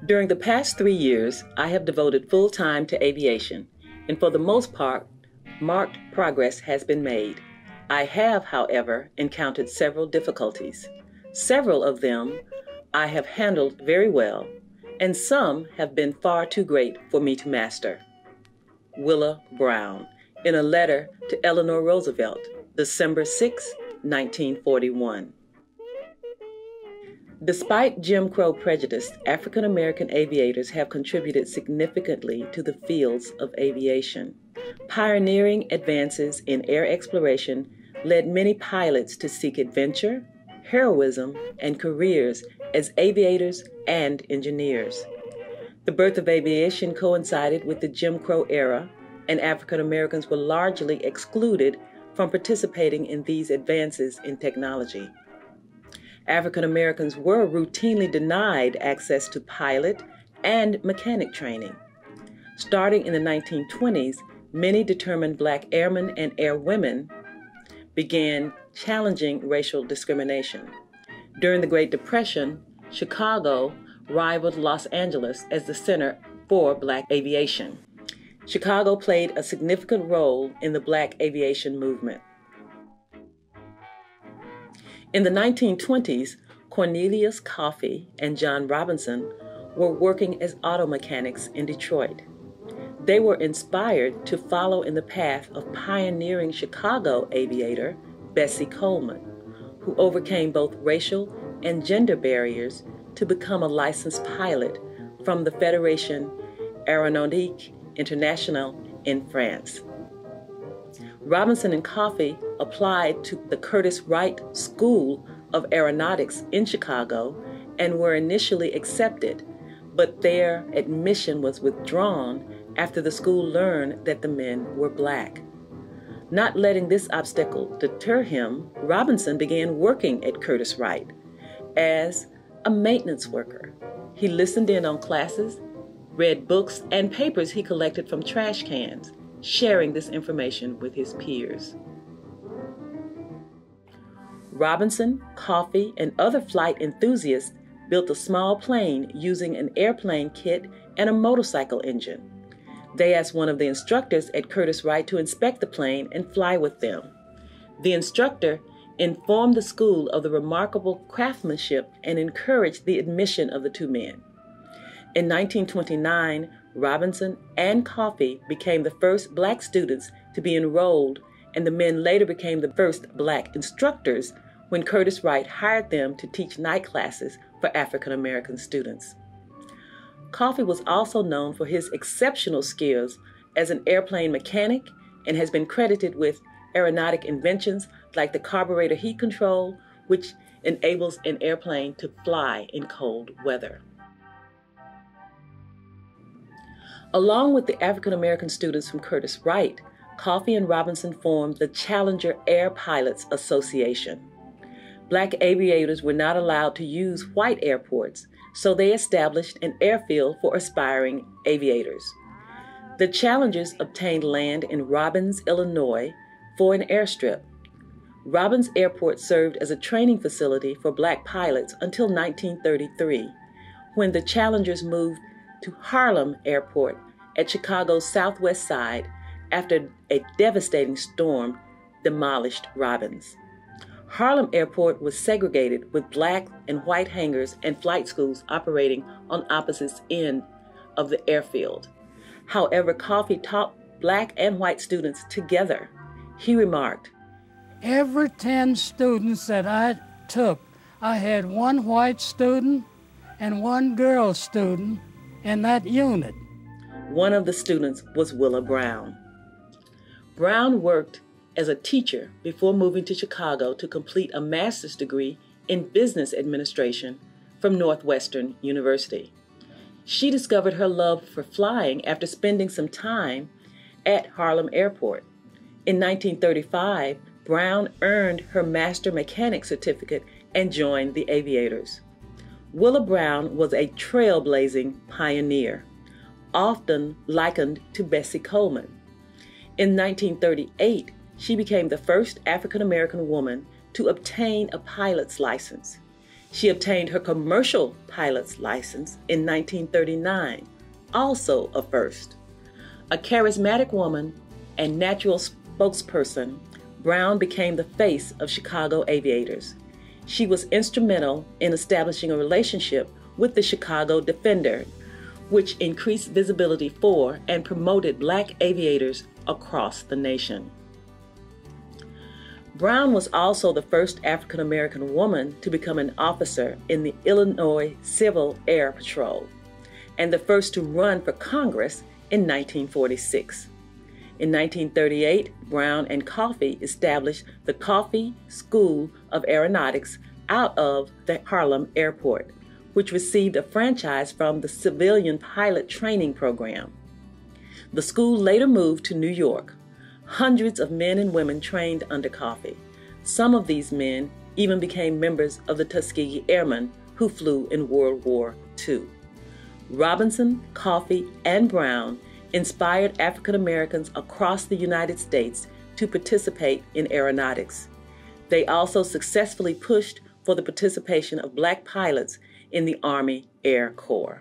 During the past 3 years, I have devoted full time to aviation, and for the most part, marked progress has been made. I have, however, encountered several difficulties. Several of them I have handled very well, and some have been far too great for me to master. Willa Brown, in a letter to Eleanor Roosevelt, December 6, 1941. Despite Jim Crow prejudice, African American aviators have contributed significantly to the fields of aviation. Pioneering advances in air exploration led many pilots to seek adventure, heroism, and careers as aviators and engineers. The birth of aviation coincided with the Jim Crow era, and African Americans were largely excluded from participating in these advances in technology. African Americans were routinely denied access to pilot and mechanic training. Starting in the 1920s, many determined Black airmen and airwomen began challenging racial discrimination. During the Great Depression, Chicago rivaled Los Angeles as the center for Black aviation. Chicago played a significant role in the Black aviation movement. In the 1920s, Cornelius Coffey and John Robinson were working as auto mechanics in Detroit. They were inspired to follow in the path of pioneering Chicago aviator Bessie Coleman, who overcame both racial and gender barriers to become a licensed pilot from the Fédération Aéronautique Internationale in France. Robinson and Coffey applied to the Curtis Wright School of Aeronautics in Chicago and were initially accepted, but their admission was withdrawn after the school learned that the men were Black. Not letting this obstacle deter him, Robinson began working at Curtis Wright as a maintenance worker. He listened in on classes, read books and papers he collected from trash cans, sharing this information with his peers. Robinson, Coffey, and other flight enthusiasts built a small plane using an airplane kit and a motorcycle engine. They asked one of the instructors at Curtis Wright to inspect the plane and fly with them. The instructor informed the school of the remarkable craftsmanship and encouraged the admission of the two men. In 1929, Robinson and Coffey became the first Black students to be enrolled, and the men later became the first Black instructors when Curtis Wright hired them to teach night classes for African American students. Coffey was also known for his exceptional skills as an airplane mechanic and has been credited with aeronautic inventions like the carburetor heat control, which enables an airplane to fly in cold weather. Along with the African American students from Curtis Wright, Coffey and Robinson formed the Challenger Air Pilots Association. Black aviators were not allowed to use white airports, so they established an airfield for aspiring aviators. The Challengers obtained land in Robbins, Illinois, for an airstrip. Robbins Airport served as a training facility for Black pilots until 1933, when the Challengers moved to Harlem Airport at Chicago's southwest side after a devastating storm demolished Robbins. Harlem Airport was segregated with Black and white hangars and flight schools operating on opposite ends of the airfield. However, Coffey taught Black and white students together. He remarked, "Every 10 students that I took, I had one white student and one girl student in that unit." One of the students was Willa Brown. Brown worked as a teacher before moving to Chicago to complete a master's degree in business administration from Northwestern University. She discovered her love for flying after spending some time at Harlem Airport. In 1935, Brown earned her master mechanic certificate and joined the Aviators. Willa Brown was a trailblazing pioneer, often likened to Bessie Coleman. In 1938, she became the first African American woman to obtain a pilot's license. She obtained her commercial pilot's license in 1939, also a first. A charismatic woman and natural spokesperson, Brown became the face of Chicago Aviators. She was instrumental in establishing a relationship with the Chicago Defender, which increased visibility for and promoted Black aviators across the nation. Brown was also the first African American woman to become an officer in the Illinois Civil Air Patrol, and the first to run for Congress in 1946. In 1938, Brown and Coffey established the Coffey School of Aeronautics out of the Harlem Airport, which received a franchise from the Civilian Pilot Training Program. The school later moved to New York. Hundreds of men and women trained under Coffey. Some of these men even became members of the Tuskegee Airmen who flew in World War II. Robinson, Coffey, and Brown inspired African Americans across the United States to participate in aeronautics. They also successfully pushed for the participation of Black pilots in the Army Air Corps.